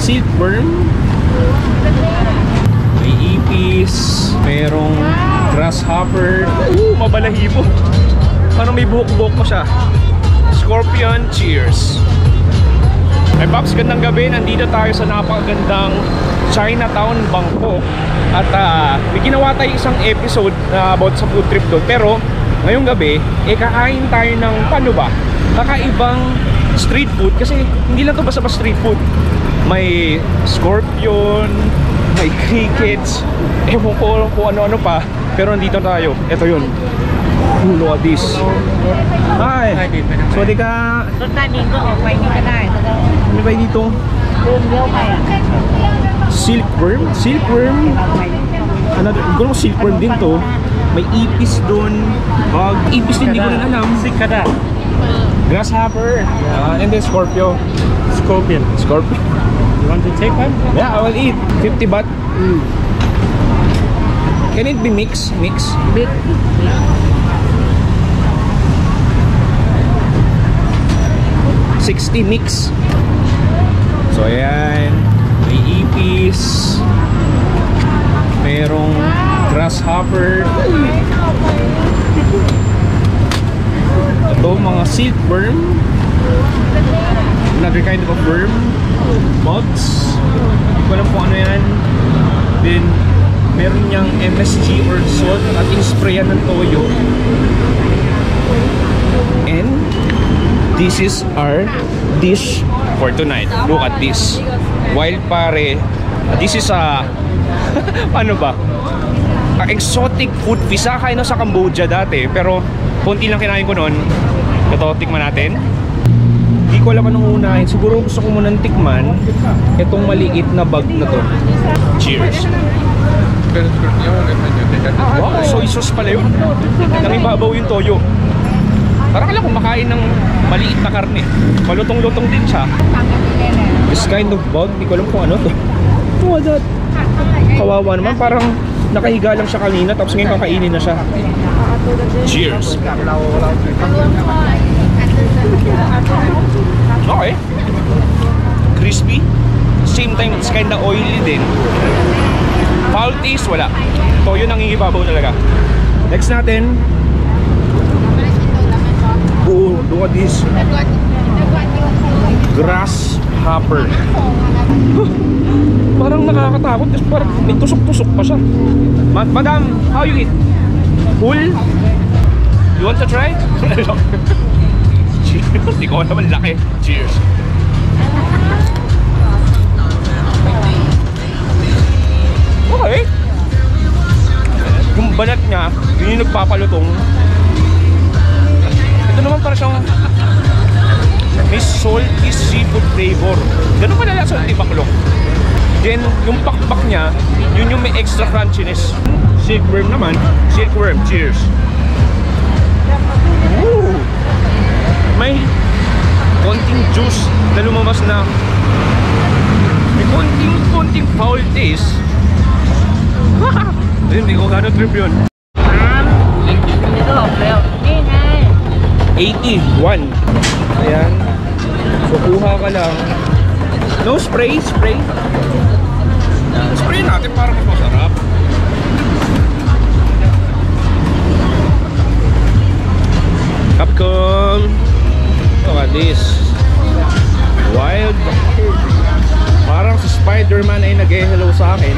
silkworm, may ipis, merong grasshopper, mabalahibo. Parang may buhok-buhok pa siya. Scorpion, cheers. Ay Pops, gandang gabi. Nandito tayo sa napakagandang Chinatown, Bangkok. At may ginawa tayo isang episode about sa food trip doon. Pero ngayong gabi, kakain tayo ng paano ba? Kakaibang street food. Kasi hindi lang to basta street food. May scorpion, may crickets, ewan ko kung ano-ano pa. Pero nandito tayo. Ito yun. Look at this. Hi. So di ka... Ano ba dito? Silkworm? Silkworm? Ano silkworm din to? May ipis dun. Ipis din, hindi ko rin alam. Sikada. Grasshopper. And then scorpio. Scorpion. Scorpion. You want to take one? Yeah, I will eat. 50 baht. Can it be mixed? Mix? Big. 60 mix. So ayan, may ipis, merong grasshopper, ito mga silkworm, another kind of a worm, bugs, hindi ko alam kung ano yan. Then meron niyang MSG or salt at in-sprayan ng toyo. And this is our dish for tonight. Look at this. Wild pare. This is a ano ba? Exotic food fish. Kain na sa Cambodia dati, pero konti lang kinain ko noon. Ito, tikman natin. Hindi ko alam anong unahin. Siguro gusto ko munang tikman itong maliit na bag na to. Cheers. Wow, soy sauce pala yun. Nangibabaw yung toyo. Parang lang kumakain ng maliit na karne. Malutong-lutong din siya. This kind of bug, hindi ko alam kung ano to. What that? Kawawa naman, parang nakahiga lang siya kanina tapos ngayon kakainin na siya. Cheers. Okay. Crispy. Same time, it's kinda oily din. Foul taste, wala. Toyo nangingibabaw talaga. Next natin. Oh, look at this. Grasshopper. Parang nakakatakot. Parang may tusok-tusok pa siya. Madam, how you eat? Full? You want to try? Cheers. Hindi ko naman laki. Cheers. Okay. Yung balat niya, yun yung nagpapalutong. Ito naman para siyang may salty seafood flavor. Ganun pa nala sa tibaklok. Then yung pakpak niya, yun yung may extra crunchiness. Silkworm naman. Silkworm, cheers. Woo! May konting juice na lumabas na may konting foul taste. Hindi ko gano'n trip yun. 81. Ayan. So kuha ka lang. No spray, spray. Spray natin para mas masarap. Capcom. Look at this. Wild. Parang si Spider-Man ay nag-hello sa akin.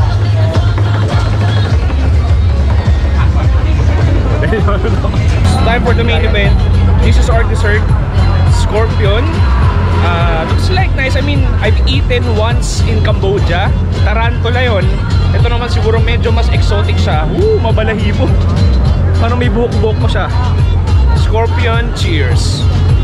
It's time for the main event. This is our dessert, scorpion. Looks like nice. I mean, I've eaten once in Cambodia. Tarantula yun. Ito naman siguro medyo mas exotic siya. Mabalahibo. Parang may buhok-buhok pa siya. Scorpion, cheers.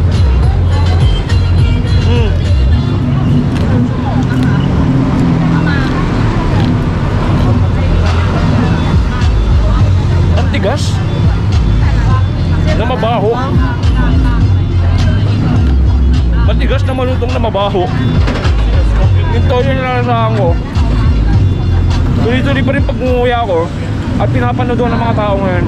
Ang tigas na mabaho. Matigas na malutong na mabaho. Yung toyo na nalasahan ko. Tuloy-tuloy pa rin pag-unguya ko at pinapanood ng mga tao ngayon.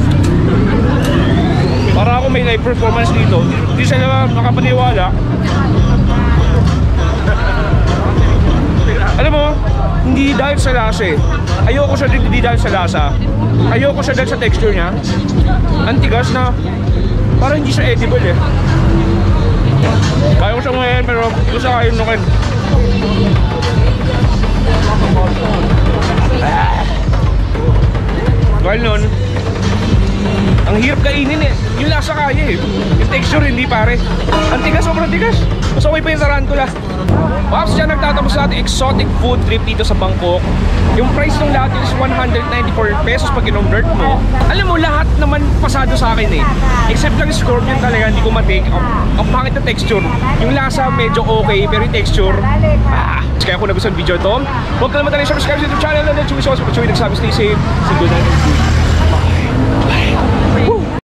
Para ako may live performance dito. Hindi sila makapaniwala. Hindi dahil sa lasa eh. Ayoko siya hindi dahil sa lasa. Ayoko siya dahil sa texture niya. Ang tigas na parang hindi siya edible eh. Kaya ko siya ngayon pero gusto sa kayo nukin. Dahil nun, ang hirap kainin eh. Yung lasa kaya eh. Yung texture hindi pare. Ang tigas, sobrang tigas. Mas okay pa yung tarantula. Pops, dyan nagtatapos sa ating exotic food trip dito sa Bangkok. Yung price ng lahat is 194 pesos pag in-convert mo. Alam mo, lahat naman pasado sa akin eh. Except lang scorpion talaga, hindi ko matake. Ang pangit na texture. Yung lasa medyo okay, pero yung texture, kaya kung nagustuhan video ito, huwag kalimutan na i-subscribe sa YouTube channel and then chewy sauce. Chewy nagsabi, stay safe. Stay good.